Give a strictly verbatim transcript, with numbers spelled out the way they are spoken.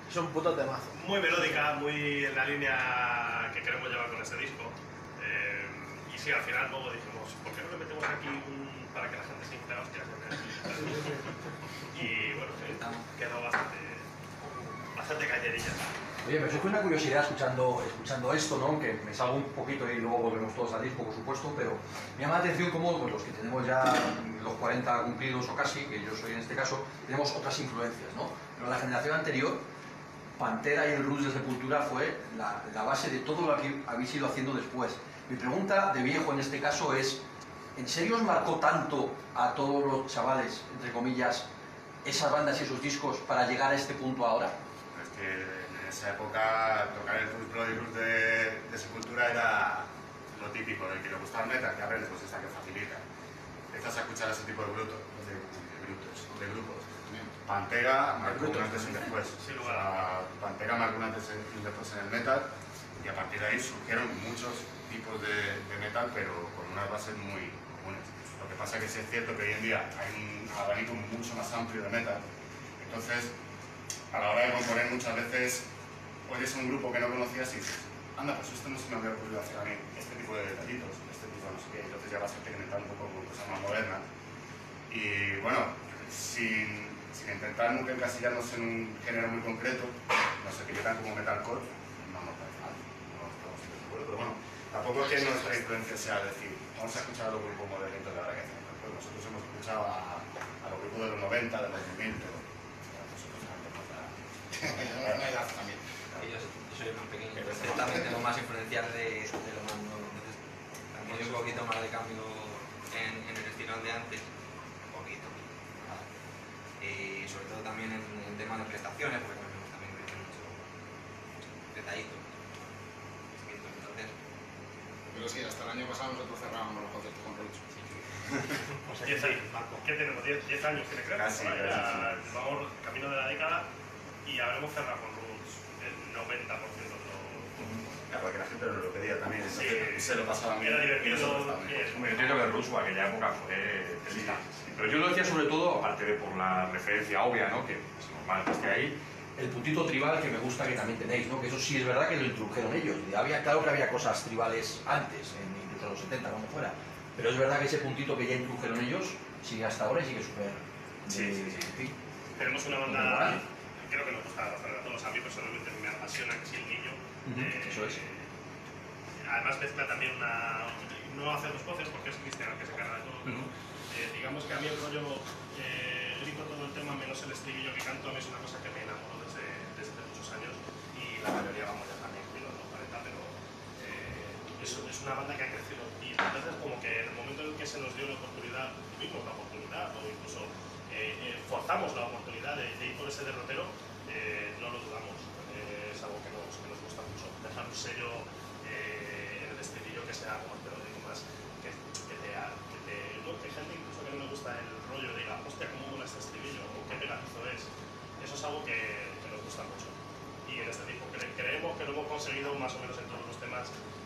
Es un puto temazo. Muy melódica, muy en la línea que queremos llevar con este disco. Eh, y sí, al final luego dijimos, ¿por qué no le metemos aquí un, para que la gente se infle a hostias? Y bueno, sí, quedó bastante, bastante callerilla. Oye, me surge una curiosidad escuchando, escuchando esto, ¿no? Que me salgo un poquito y luego volvemos todos al disco, por supuesto, pero me llama la atención cómo pues, los que tenemos ya los cuarenta cumplidos o casi, que yo soy en este caso, tenemos otras influencias, ¿no? Pero la generación anterior, Pantera y el Roots de Sepultura fue la, la base de todo lo que habéis ido haciendo después. Mi pregunta de viejo en este caso es, ¿en serio os marcó tanto a todos los chavales, entre comillas, esas bandas y esos discos para llegar a este punto ahora? Es que en esa época tocar el Full Pro y Roots de, de Sepultura era lo típico, del que le gusta el metal, que aprendes, pues esta que facilita. Empiezas a escuchar ese tipo de, bruto, de, de, brutos, de grupos. Pantera marcó un antes y un después. Sí, o sea, Pantera marcó un antes y un después en el metal, y a partir de ahí surgieron muchos tipos de, de metal, pero con unas bases muy comunes. Lo que pasa es que sí es cierto que hoy en día hay un abanico mucho más amplio de metal, entonces a la hora de componer muchas veces oyes un grupo que no conocías y dices, anda, pues esto no se me había ocurrido hacer a mí, este tipo de detallitos, este tipo de no sé qué, entonces ya vas experimentando un poco con cosas más modernas. Y bueno, sin, sin intentar nunca encasillarnos en un género muy concreto, nos etiquetan como metalcore, no nos parece mal, no estamos de acuerdo, pero bueno, tampoco es que nuestra influencia sea decir, vamos a escuchar a los grupos modernitos de ahora que hacen metalcore, nosotros hemos escuchado a, a los grupos de los noventa, de los dos mil, pero nosotros también nos da una edad también. Yo soy más pequeño, entonces también tengo más influencias de, de lo más nuevo, entonces también hay un poquito más de cambio en, en el estilo de antes, un poquito, nada. Y sobre todo también en, en temas de prestaciones, porque también también me mucho detallito. Entonces, pero sí, hasta el año pasado nosotros cerrábamos los conciertos con Roots. diez años, ¿qué tenemos? diez años, ¿qué crees? Casi, casi. Vamos camino de la década y habremos cerrado con Roots el noventa por ciento. Claro, porque la gente nos lo pedía también, sí, se lo pasaban bien. Era divertido. Yo entiendo que el Roots por aquella época fue telita. Pero yo lo decía sobre todo, aparte de por la referencia obvia, ¿no? Que es normal que esté ahí, el puntito tribal que me gusta que también tenéis, ¿no? Que eso sí es verdad que lo introdujeron ellos. Había, claro que había cosas tribales antes, en, incluso en los setenta, cuando fuera. Pero es verdad que ese puntito que ya introdujeron ellos sigue hasta ahora y sigue súper... Sí, sí, sí. sí. Tenemos una banda, creo que nos gusta bastante a todos. A mí personalmente me apasiona, que es El Niño. Uh-huh, eh, eso es. Además mezcla también una... No hace dos voces porque es Cristian el que se encarga de todo, pero eh, digamos que a mí el rollo eh, lírico, todo el tema, menos el estribillo que canto, a mí es una cosa que me enamoró desde, desde hace muchos años y la mayoría vamos ya también los cuarenta, pero eh, es, es una banda que ha crecido y entonces como que en el momento en el que se nos dio la oportunidad, tuvimos la oportunidad o incluso eh, eh, forzamos la oportunidad de, de ir por ese derrotero, eh, no lo dudamos, eh, es algo que nos, que nos gusta mucho, dejar un sello eh, en el estribillo que sea, como te lo digo más, que, que te, que te no, que gente incluso que no le gusta el rollo diga, hostia, cómo mola este estribillo o qué pegadizo es, eso es algo que, que nos gusta mucho y en este tipo cre creemos que lo hemos conseguido más o menos en todos los temas